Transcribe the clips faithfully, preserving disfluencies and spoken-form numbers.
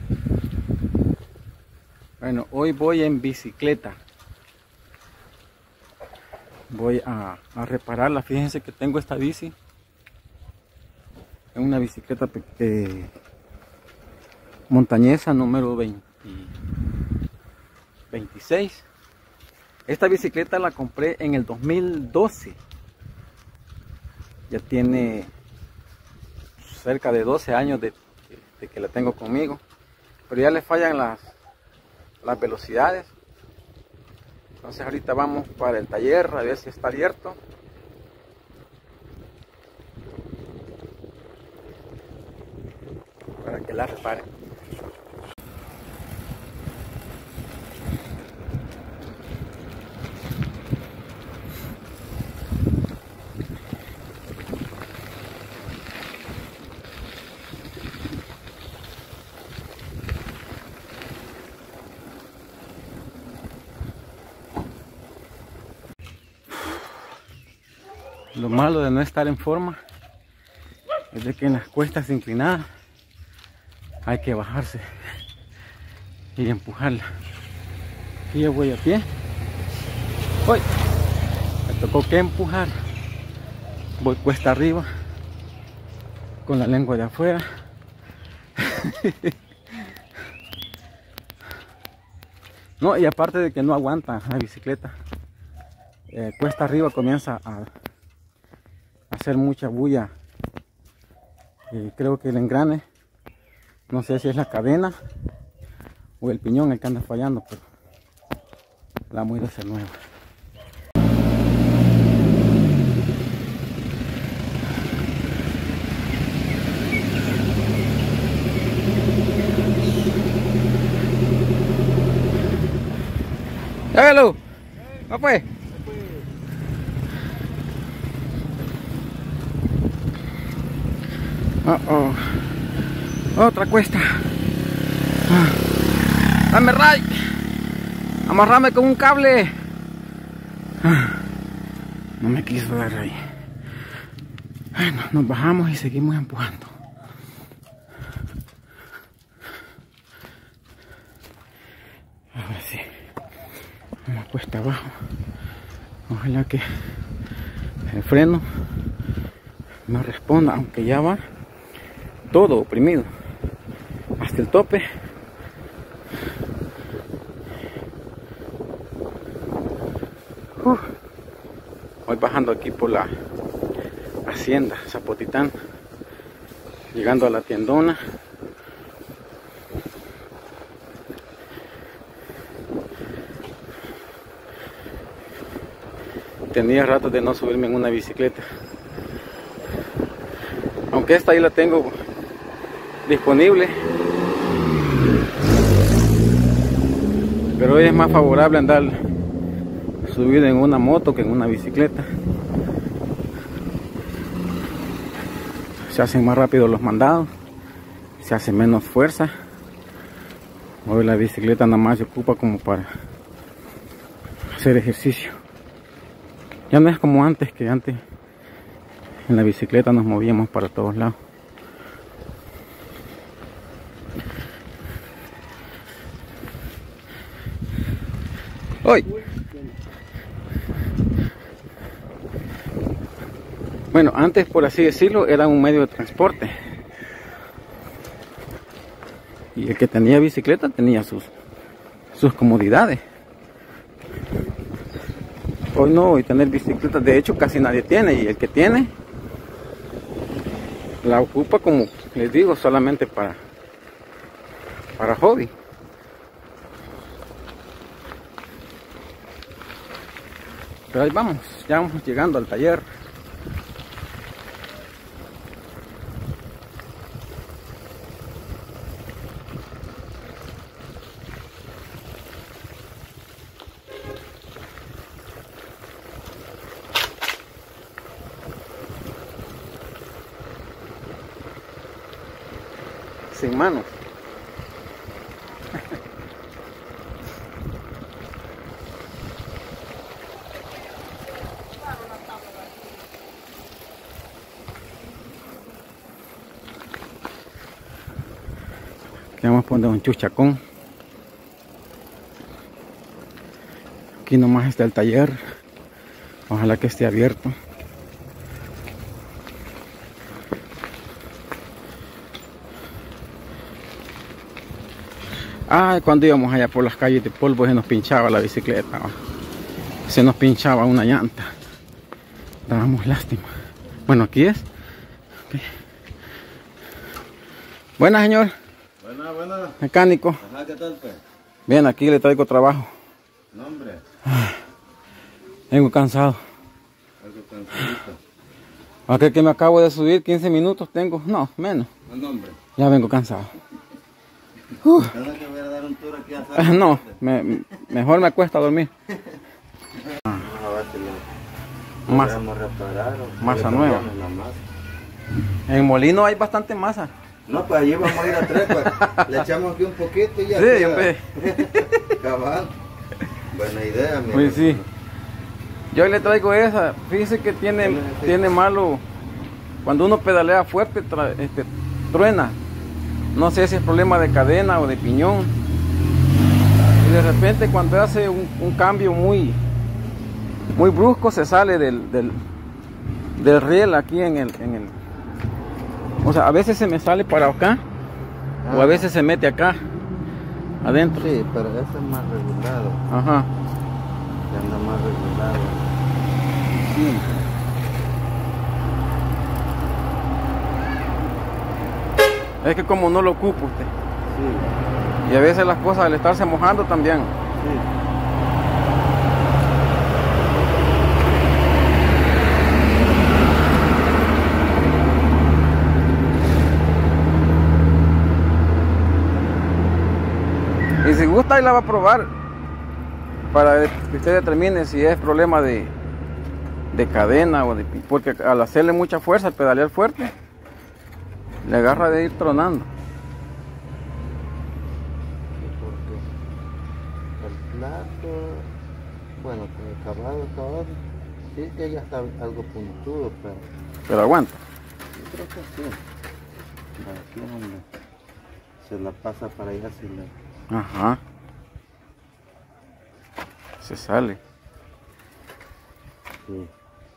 Bueno, hoy voy en bicicleta. Voy a, a repararla. Fíjense que tengo esta bici. Es una bicicleta eh, montañesa número veinte, veintiséis. Esta bicicleta la compré en el dos mil doce. Ya tiene cerca de doce años de, de que la tengo conmigo. Pero ya le fallan las, las velocidades. Entonces ahorita vamos para el taller a ver si está abierto. Para que la reparen. Lo malo de no estar en forma es de que en las cuestas inclinadas hay que bajarse y empujarla. Aquí yo voy a pie. ¡Uy! Me tocó que empujar. Voy cuesta arriba con la lengua de afuera. No, y aparte de que no aguanta la bicicleta, eh, cuesta arriba comienza a hacer mucha bulla. Y creo que el engrane, no sé si es la cadena o el piñón el que anda fallando, pero la voy a hacer nueva. ¡Hágalo! ¿No pues? Oh, oh. Otra cuesta. Ah. Dame ray. Amarrame con un cable. Ah. No me quiso dar ahí. Bueno, nos bajamos y seguimos empujando. Ahora sí. Una cuesta abajo. Ojalá que el freno no responda, aunque ya va todo oprimido hasta el tope. Uh, voy bajando aquí por la hacienda Zapotitán, llegando a la tiendona. Tenía rato de no subirme en una bicicleta, aunque esta ahí la tengo disponible, pero hoy es más favorable andar subido en una moto que en una bicicleta. Se hacen más rápido los mandados, se hace menos fuerza. Hoy la bicicleta nada más se ocupa como para hacer ejercicio. Ya no es como antes, que antes en la bicicleta nos movíamos para todos lados. ¡Hoy! Bueno, antes, por así decirlo, era un medio de transporte. Y el que tenía bicicleta tenía sus, sus comodidades. Hoy no, hoy tener bicicleta, de hecho casi nadie tiene, y el que tiene la ocupa, como les digo, solamente para, para hobby. Pero ahí vamos, ya vamos llegando al taller. Sin manos. Vamos a poner un chuchacón. Aquí nomás está el taller. Ojalá que esté abierto. Ah, cuando íbamos allá por las calles de polvo se nos pinchaba la bicicleta. ¿Va? Se nos pinchaba una llanta. Dábamos lástima. Bueno, aquí es. Okay. Buena, señor. Buena, buena. Mecánico. Ajá, ¿qué tal, pues? Bien, aquí le traigo trabajo. No, hombre. Vengo cansado. Algo cansadito. Aquel que me acabo de subir, quince minutos tengo. No, menos. No, hombre. Ya vengo cansado. Uh. ¿Tengo que voy a dar un tour aquí a Uh, no, me, mejor me acuesto a dormir. Vamos a ver si lo Masa, podemos reparar o masa le nueva. cambiamos la masa. En Molino hay bastante masa. No, pues allí vamos a ir a tres, pues. Le echamos aquí un poquito y ya. Sí, queda. hombre. Cabal. Buena idea, mi Pues sí. hermano. Yo le traigo esa. Fíjese que tiene, tiene malo. Cuando uno pedalea fuerte, tra, este, truena. No sé si es problema de cadena o de piñón. Y de repente cuando hace un, un cambio muy, muy brusco, se sale del, del, del riel aquí en el, en el... O sea, a veces se me sale para acá. Ah. O a veces se mete acá. Adentro. Sí, pero eso es más regulado. Ajá. Ya anda más regulado. Sí. Es que como no lo ocupa usted. Sí. Y a veces las cosas al estarse mojando también. Sí. Y si gusta, ahí la va a probar. Para que usted determine si es problema de, de cadena o de... Porque al hacerle mucha fuerza, al pedalear fuerte, le agarra de ir tronando. El plato, bueno, con el acabado, acabado, sí que ya está algo puntudo, pero... Pero aguanta. Yo creo que sí. Aquí es donde se la pasa para allá, si le... Ajá. Se sale. Sí.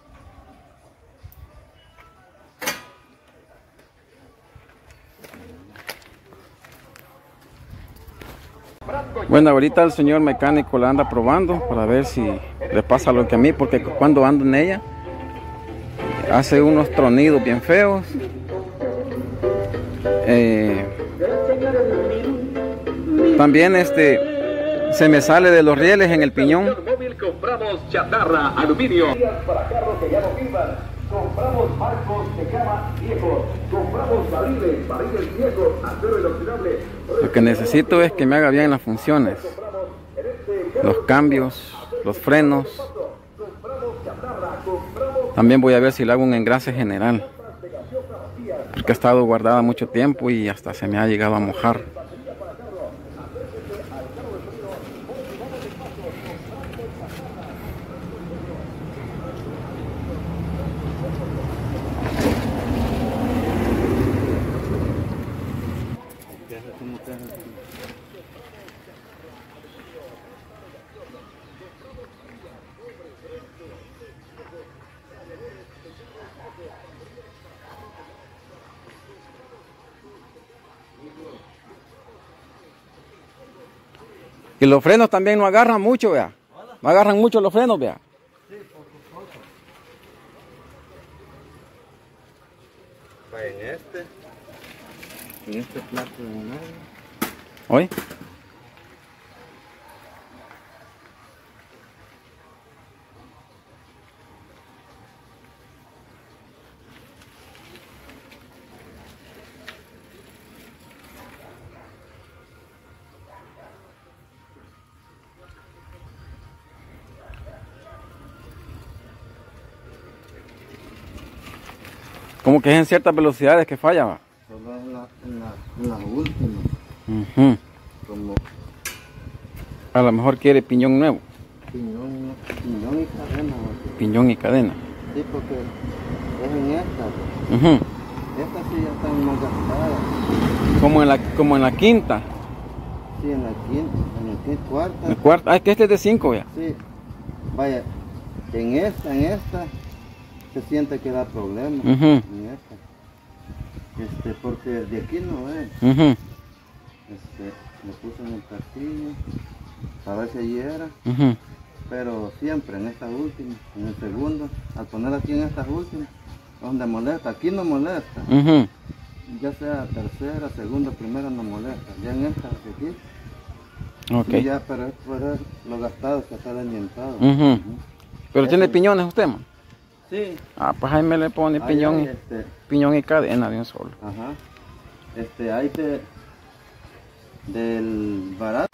Bueno, ahorita el señor mecánico la anda probando para ver si le pasa lo que a mí, porque cuando ando en ella hace unos tronidos bien feos. Eh, también este se me sale de los rieles en el piñón. Compramos chatarra, aluminio. Para carros que ya no sirvan. Compramos barcos de cama viejos. Compramos barriles, barriles viejos, acero inoxidable. Lo que necesito es que me haga bien las funciones, los cambios, los frenos. También voy a ver si le hago un engrase general, porque ha estado guardada mucho tiempo y hasta se me ha llegado a mojar. Y los frenos también no agarran mucho, vea. No agarran mucho los frenos, vea. Sí, poco, poco. Va en este. En este plato de medio. ¿Oye? Como que es en ciertas velocidades que falla, va. Solo en la, en la, en la última. Uh-huh. Como A lo mejor quiere piñón nuevo. piñón, piñón y cadena. ¿No? Piñón y cadena. Sí, porque es en esta. Uh-huh. Estas sí ya están más gastadas. Como en la, como en la quinta. Sí, en la quinta, en la quinta, cuarta. El cuarto, ah, es que este es de cinco ya. Sí, vaya, en esta, en esta, se siente que da problema. Ujú. En esta. Este, porque de aquí no es. Ujú, Este, le puse en el castillo, para ver si allí era. ujú. Pero siempre en esta última, en el segundo, al poner aquí en estas últimas, donde molesta, aquí no molesta. Ujú. Ya sea tercera, segunda, primera no molesta. Ya en esta de aquí, Ok. sí, ya, pero es por el- lo gastado que está desdientado. Ujú. Ujú. Pero Eso- tiene piñones usted, man. Sí. Ah, pues ahí me le pone Ahí piñón, hay, y, este, piñón y cadena de un solo. ajá. Este, hay de, del barato.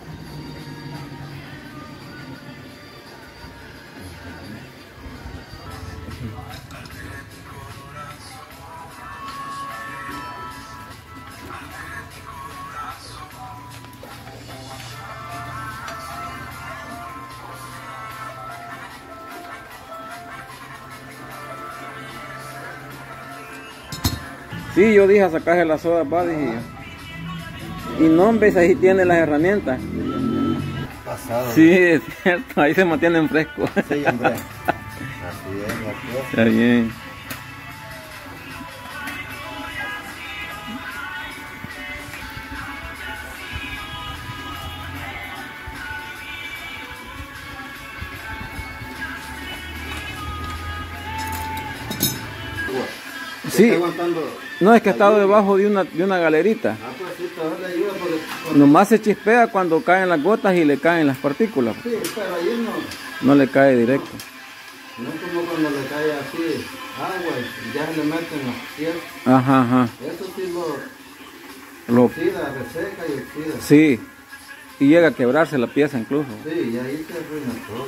Sí, yo dije a sacarse las sodas, va, dije yo. Y no, ves, ahí tiene las herramientas. Pasado. Sí, es cierto, ahí se mantienen frescos. Sí, hombre. Así es la cosa. Está bien. Sí, Está aguantando. no, es que ha estado debajo de una, de una galerita. Ah, pues sí, todavía le ayuda porque, porque- Nomás se chispea cuando caen las gotas y le caen las partículas. Sí, pero ahí no. No le cae directo. No es como cuando le cae así agua y ya se le meten las piezas. Ajá, ajá. Eso sí lo Lo, oxida, reseca y oxida. sí. Y llega a quebrarse la pieza incluso. Sí, y ahí se arruina todo.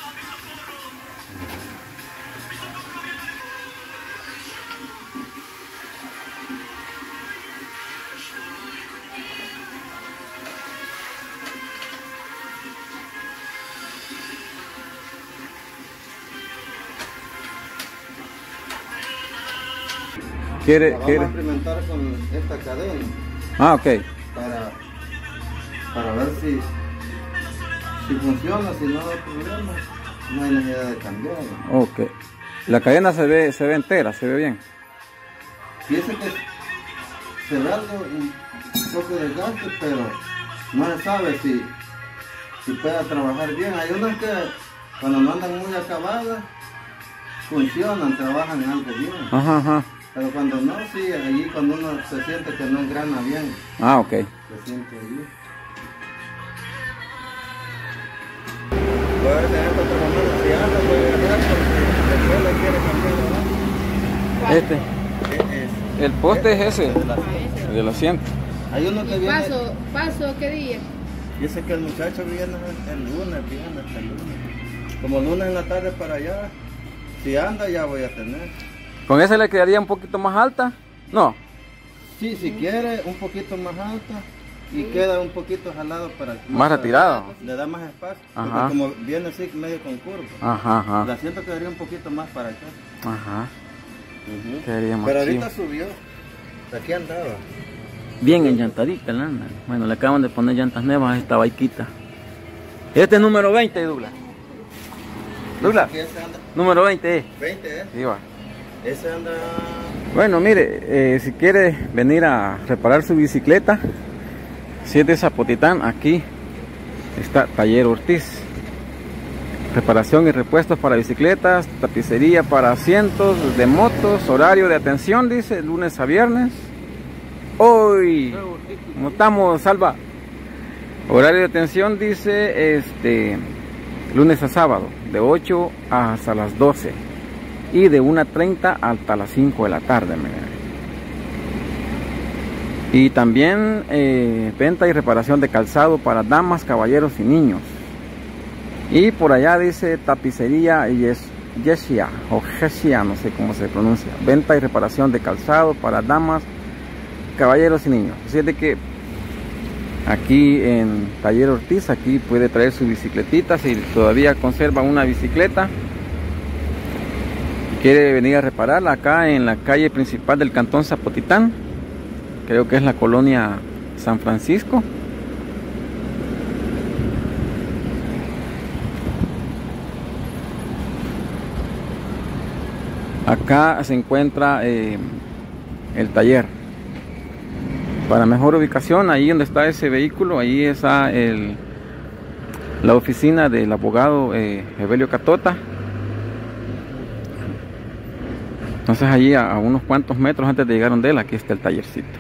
¿Quiere, Vamos quiere? a experimentar con esta cadena Ah, ok. para, para ver si, si funciona, si no hay problema, no hay necesidad de cambiarlo. Ok. La cadena se ve, se ve entera, se ve bien. Piensa que se ve algo, un poco de gasto, pero no se sabe si, si pueda trabajar bien. Hay unas que cuando no andan muy acabadas, funcionan, trabajan algo bien. Ajá, ajá. Pero cuando no, sí, allí cuando uno se siente que no engrana bien, Ah, ok. se siente allí. Puede tener otro momento, si anda, puede agarrar, porque después le quiere cambiar, ¿verdad? Este. Es- El poste es ese, de la- el del asiento. Hay uno que viene, Paso, paso, ¿qué día? dice que el muchacho viene el, el lunes, viene hasta el lunes. Como lunes en la tarde para allá, si anda ya voy a tener. ¿Con ese le quedaría un poquito más alta? No. Sí, si quiere, un poquito más alta y queda un poquito jalado para... Más retirado. Le da más espacio, Ajá. porque como viene así medio con curva. Ajá, El ajá. asiento quedaría un poquito más para acá. Ajá. Ujú. Quedaría más Pero chido. ahorita subió. Aquí andaba. Bien enllantadita la anda. Bueno, le acaban de poner llantas nuevas a esta baiquita. Este es número veinte, Douglas. Douglas, Aquí ese anda. número veinte es. veinte, ¿eh? Sí, va. Ese anda... Bueno, mire, eh, si quiere venir a reparar su bicicleta, si es de Zapotitán, aquí está Taller Ortiz. Reparación y repuestos para bicicletas, tapicería para asientos de motos, horario de atención, dice, lunes a viernes. Hoy, ¿cómo estamos, Salva? Horario de atención, dice, este, lunes a sábado, de ocho hasta las doce. Y de una treinta hasta las cinco de la tarde. Mira. Y también eh, venta y reparación de calzado para damas, caballeros y niños. Y por allá dice tapicería Yes, Yesia o Yesia, no sé cómo se pronuncia. Venta y reparación de calzado para damas, caballeros y niños. Así es de que aquí en Taller Ortiz, aquí puede traer su bicicletita si todavía conserva una bicicleta. Quiere venir a repararla acá en la calle principal del cantón Zapotitán, creo que es la colonia San Francisco, Acá se encuentra eh, el taller. Para mejor ubicación, ahí donde está ese vehículo, ahí está el, la oficina del abogado eh, Evelio Catota. Entonces allí a, a unos cuantos metros antes de llegar donde él, aquí está el tallercito.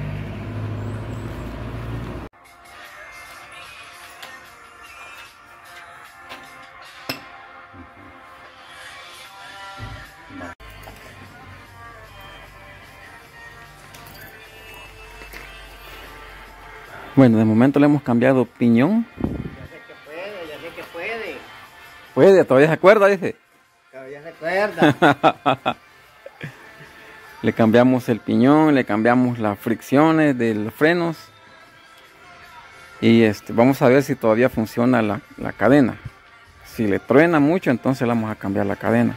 Bueno, de momento le hemos cambiado piñón. Ya sé que puede, ya sé que puede. Puede, todavía se acuerda, dice. Todavía se acuerda. Le cambiamos el piñón, le cambiamos las fricciones de los frenos. Y este, vamos a ver si todavía funciona la, la cadena. Si le truena mucho, entonces le vamos a cambiar la cadena.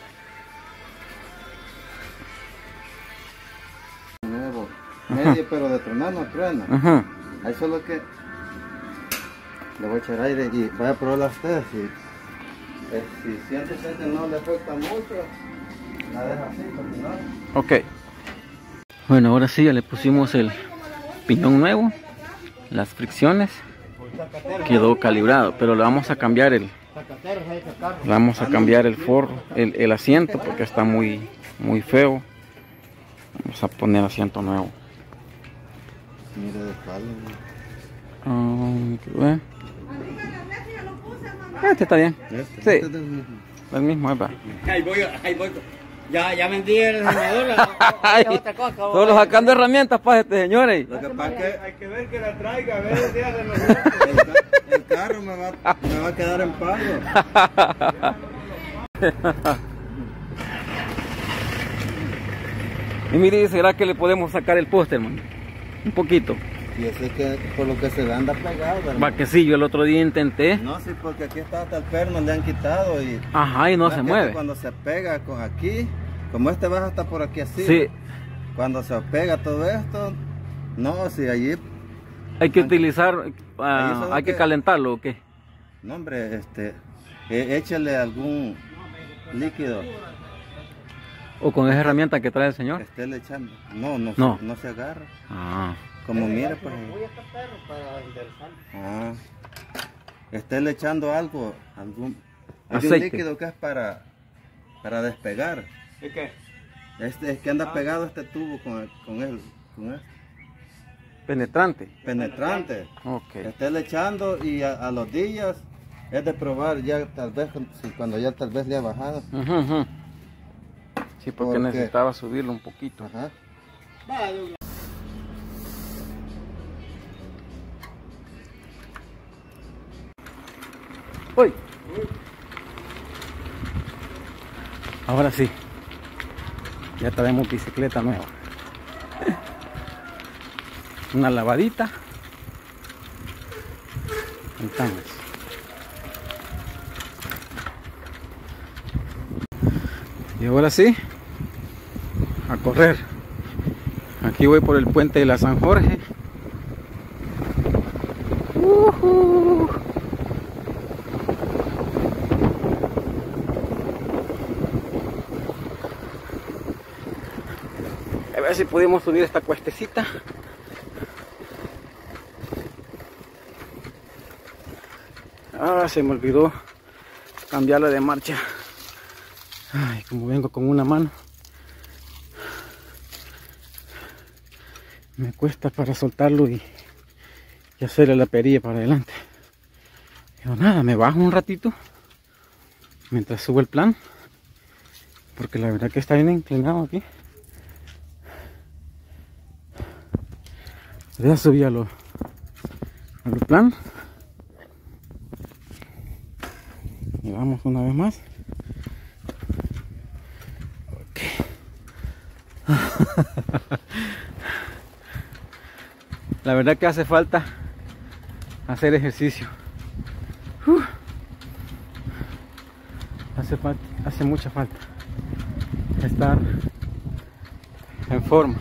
Nuevo, medio, pero de tronar no truena. Ajá. Ahí solo que le voy a echar aire y vaya a probarla a ustedes. Si, eh, si siente que no le afecta mucho, la deja así, porque no. Ok. Bueno, ahora sí ya le pusimos el piñón nuevo, las fricciones, quedó calibrado, pero le vamos a cambiar el, le vamos a cambiar el forro, el, el asiento, porque está muy, muy feo. Vamos a poner asiento nuevo. Mire de espalda. Um, ¿qué Este está bien. Este, Sí. este es el mismo. El mismo, epa. Ahí voy, ahí voy. Ya, ya vendí el armador. Otra cosa. Solo sacando herramientas para este, señores. Lo que pasa es que Hay que ver que la traiga, a ver el día de nosotros. el, ca- el carro me va, me va a quedar en pago. Y mire, ¿será que le podemos sacar el póster, hermano? Un poquito. Y eso es que por lo que se le anda pegado, ¿verdad? Va que sí, yo el otro día intenté. No, sí, porque aquí está hasta el perno, le han quitado y... Ajá, y no Es se que mueve. Cuando se pega con aquí, como este baja hasta por aquí así. Sí, Cuando se pega todo esto, no, si allí, hay que utilizar, ah, Ahí solo hay que que- calentarlo, ¿o qué? no hombre, este, eh, échale algún líquido, O con esa herramienta que trae el señor. estéle echando. No, no, No. no se agarra. Ah, Como mire, pues. Voy a estar perro para enderezar. Ah, estéle echando algo, algún, algún Aceite. líquido que es para, para despegar. ¿Y qué? Este es que anda pegado este tubo con el, con el, con el penetrante. penetrante. Ok. Estéle echando y a, a los días es de probar ya tal vez si cuando ya tal vez le ha bajado. Ujú, ujú. Sí, porque ¿Por qué? necesitaba subirlo un poquito. Ajá. Va, Douglas. Uy. Ahora sí. Ya traemos bicicleta nueva. Una lavadita. Ahí estamos. Y ahora sí, a correr. Aquí voy por el puente de la San Jorge. Uh-huh. A ver si pudimos subir esta cuestecita. Ah, se me olvidó cambiarla de marcha. Ay, como vengo con una mano, me cuesta para soltarlo y, y hacerle la perilla para adelante. Pero nada, me bajo un ratito mientras subo el plan, porque la verdad que está bien inclinado aquí. Ya subí a lo, a lo plan. Y vamos una vez más. La verdad que hace falta hacer ejercicio. Uh. Hace, falta, hace mucha falta estar en forma.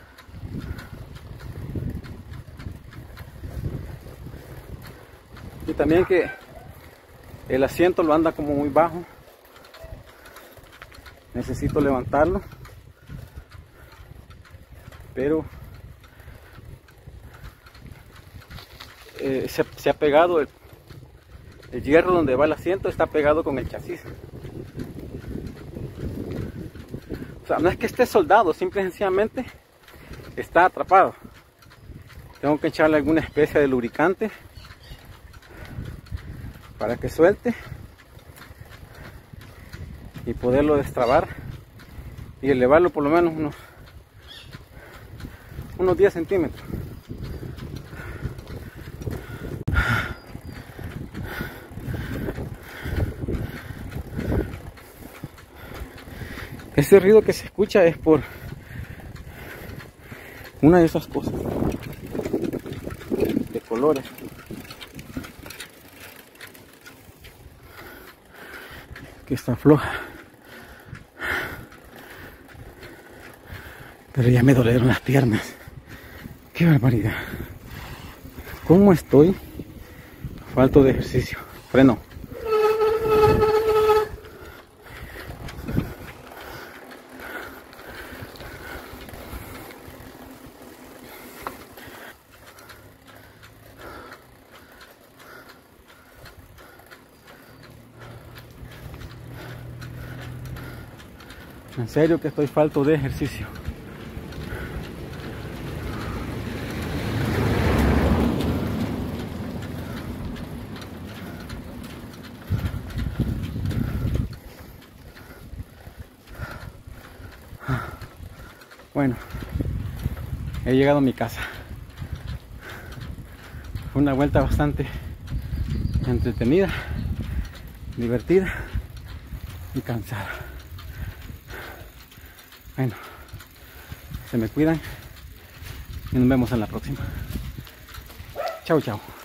Y también que el asiento lo anda como muy bajo. necesito levantarlo, pero eh, se, se ha pegado el, el hierro donde va el asiento, está pegado con el chasis. O sea, no es que esté soldado, simple y sencillamente está atrapado. Tengo que echarle alguna especie de lubricante para que suelte y poderlo destrabar y elevarlo por lo menos unos unos diez centímetros. Ese ruido que se escucha es por una de esas cosas de colores. Que está floja. Pero ya me dolieron las piernas. Qué barbaridad. ¿Cómo estoy? Falto de ejercicio. Freno. En serio que estoy falto de ejercicio. Bueno, he llegado a mi casa. Fue una vuelta bastante entretenida, divertida y cansada. Bueno, se me cuidan y nos vemos en la próxima. Chao, chao.